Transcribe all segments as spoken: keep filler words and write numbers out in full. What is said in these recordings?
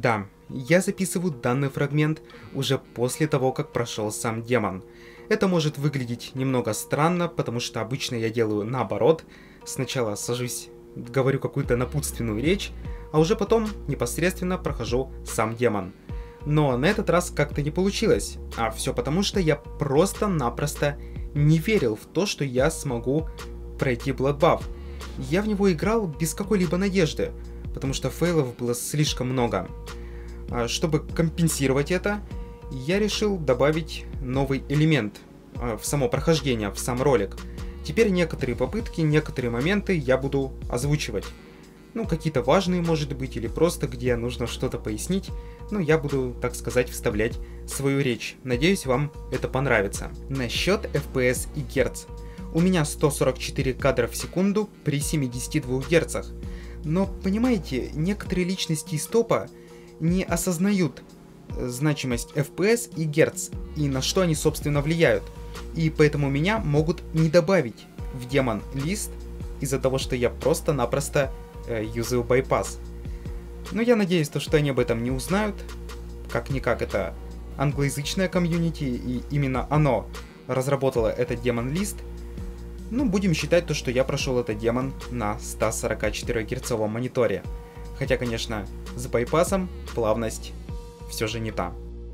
Да, я записываю данный фрагмент уже после того, как прошел сам демон. Это может выглядеть немного странно, потому что обычно я делаю наоборот. Сначала сажусь, говорю какую-то напутственную речь, а уже потом непосредственно прохожу сам демон. Но на этот раз как-то не получилось, а все потому, что я просто-напросто не верил в то, что я смогу пройти Bloodbath. Я в него играл без какой-либо надежды, потому что фейлов было слишком много. Чтобы компенсировать это, я решил добавить новый элемент в само прохождение, в сам ролик. Теперь некоторые попытки, некоторые моменты я буду озвучивать. Ну, какие-то важные, может быть, или просто где нужно что-то пояснить. Ну, я буду, так сказать, вставлять свою речь. Надеюсь, вам это понравится. Насчет эф пи эс и герц. У меня сто сорок четыре кадра в секунду при семидесяти двух герцах. Но, понимаете, некоторые личности из топа не осознают значимость эф пи эс и герц, и на что они, собственно, влияют. И поэтому меня могут не добавить в демон лист из-за того, что я просто-напросто э, юзаю байпас. Но я надеюсь, то, что они об этом не узнают. Как-никак это англоязычное комьюнити, и именно оно разработало этот демон лист. Ну, будем считать то, что я прошел этот демон на ста сорока четырёх герцовом мониторе. Хотя, конечно, с байпасом плавность все же не та.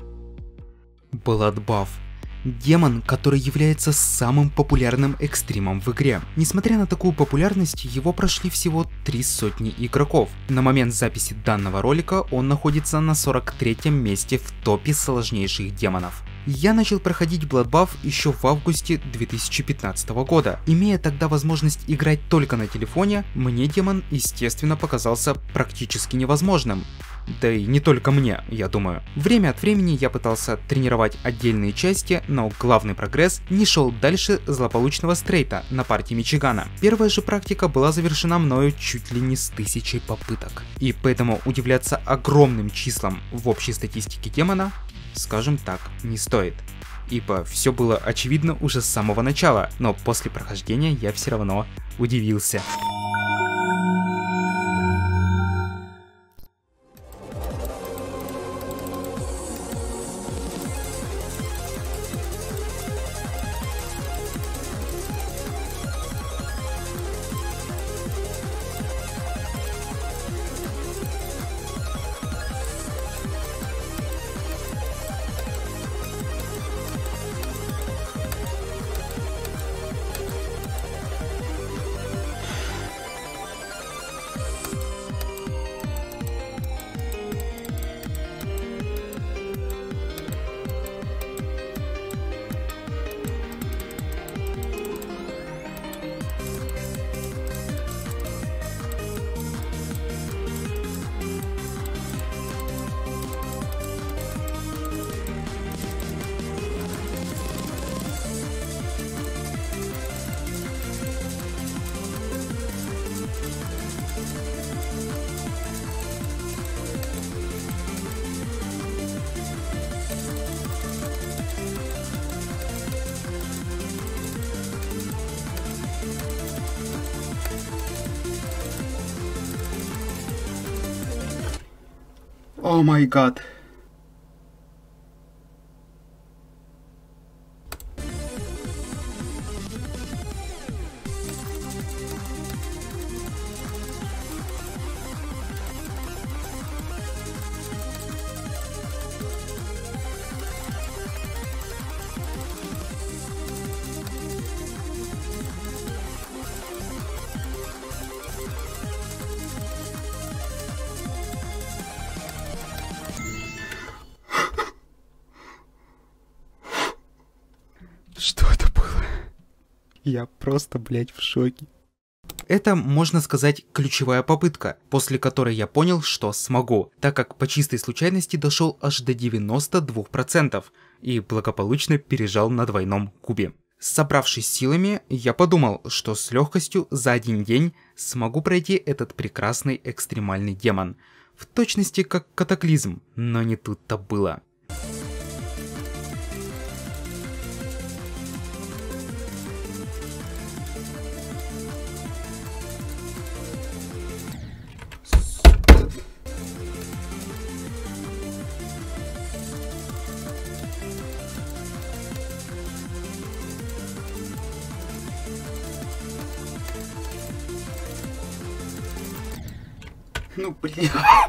Bloodbath. Демон, который является самым популярным экстримом в игре. Несмотря на такую популярность, его прошли всего три сотни игроков. На момент записи данного ролика он находится на сорок третьем месте в топе сложнейших демонов. Я начал проходить Bloodbath еще в августе две тысячи пятнадцатого года. Имея тогда возможность играть только на телефоне, мне демон, естественно, показался практически невозможным. Да и не только мне, я думаю. Время от времени я пытался тренировать отдельные части, но главный прогресс не шел дальше злополучного стрейта на партии Мичигана. Первая же практика была завершена мною чуть ли не с тысячей попыток. И поэтому удивляться огромным числам в общей статистике демона, скажем так, не стоит. Ибо все было очевидно уже с самого начала, но после прохождения я все равно удивился. О май гад. Что это было? Я просто, блять, в шоке. Это, можно сказать, ключевая попытка, после которой я понял, что смогу, так как по чистой случайности дошел аж до девяноста двух процентов и благополучно пережал на двойном кубе. Собравшись силами, я подумал, что с легкостью за один день смогу пройти этот прекрасный экстремальный демон. В точности как катаклизм, но не тут-то было. Ну, блин.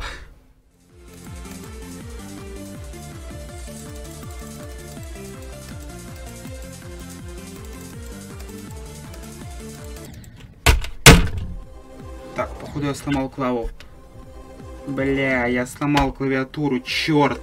Так, походу я сломал клаву. Бля, я сломал клавиатуру, черт.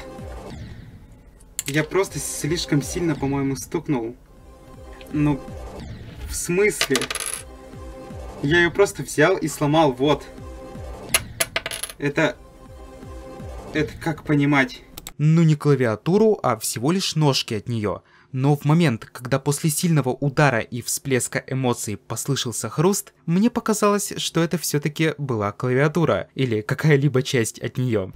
Я просто слишком сильно, по-моему, стукнул. Ну, в смысле? Я ее просто взял и сломал, вот. Это... Это как понимать? Ну не клавиатуру, а всего лишь ножки от нее. Но в момент, когда после сильного удара и всплеска эмоций послышался хруст, мне показалось, что это все-таки была клавиатура или какая-либо часть от нее.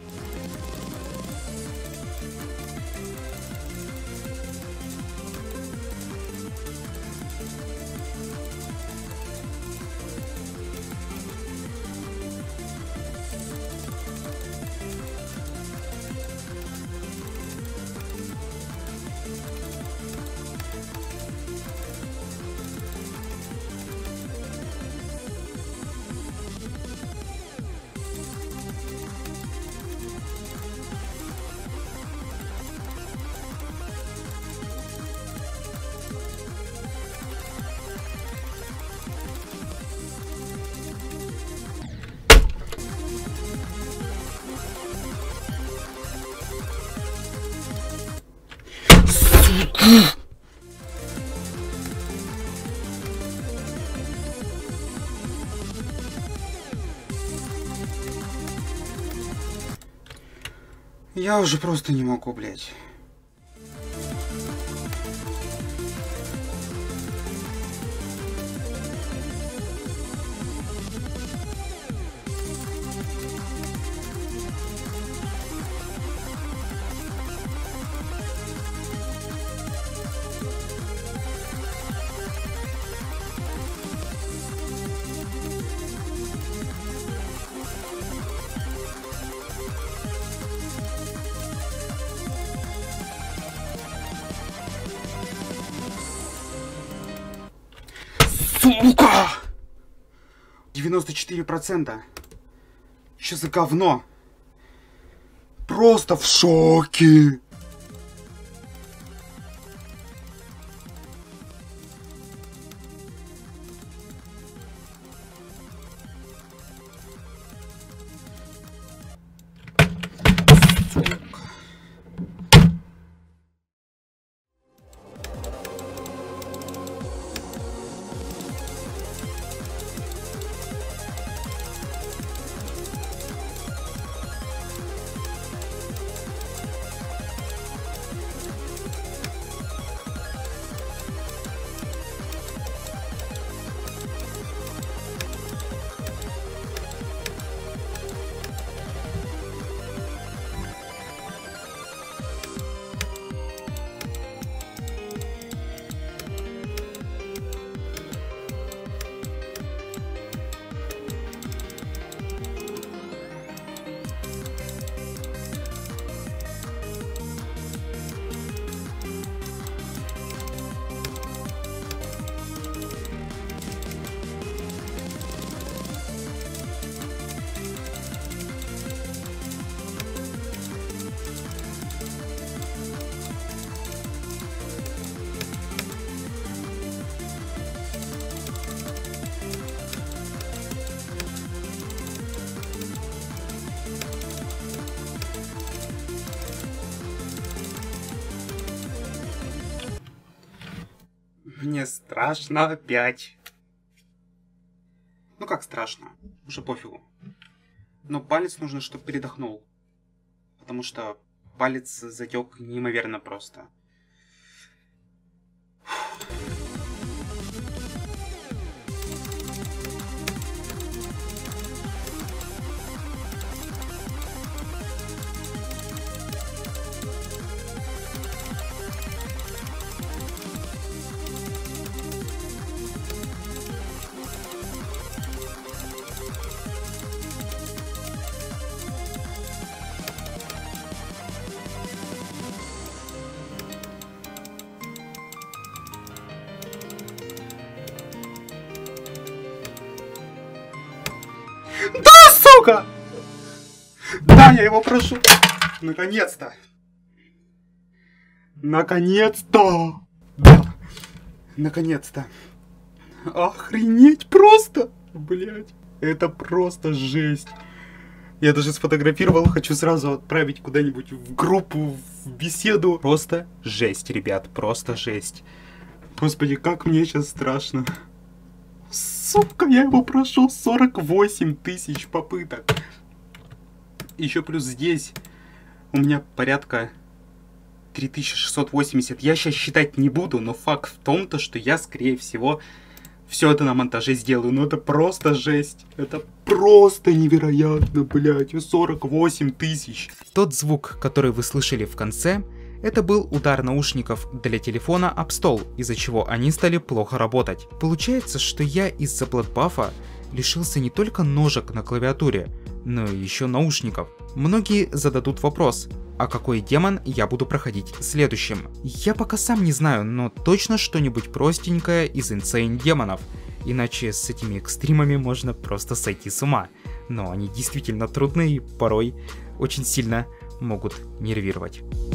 Я уже просто не могу, блядь. Сука! девяносто четыре процента. Что за говно? Просто в шоке. Мне страшно опять. Ну как страшно? Уже пофигу. Но палец нужно, чтобы передохнул. Потому что палец затек неимоверно просто. сука! Да, я его прошу! Наконец-то! Наконец-то! Да! Наконец-то! Охренеть просто! Блять, это просто жесть. Я даже сфотографировал, хочу сразу отправить куда-нибудь в группу, в беседу. Просто жесть, ребят, просто жесть. Господи, как мне сейчас страшно. Сука, я его прошел сорок восемь тысяч попыток. Еще плюс здесь у меня порядка три тысячи шестьсот восемьдесят. Я сейчас считать не буду, но факт в том-то, что я, скорее всего, все это на монтаже сделаю. Но это просто жесть. Это просто невероятно, блядь. сорок восемь тысяч. Тот звук, который вы слышали в конце, это был удар наушников для телефона об стол, из-за чего они стали плохо работать. Получается, что я из-за бладбафа лишился не только ножек на клавиатуре, но и еще наушников. Многие зададут вопрос, а какой демон я буду проходить следующим? Я пока сам не знаю, но точно что-нибудь простенькое из Insane демонов. Иначе с этими экстримами можно просто сойти с ума. Но они действительно трудные и порой очень сильно могут нервировать.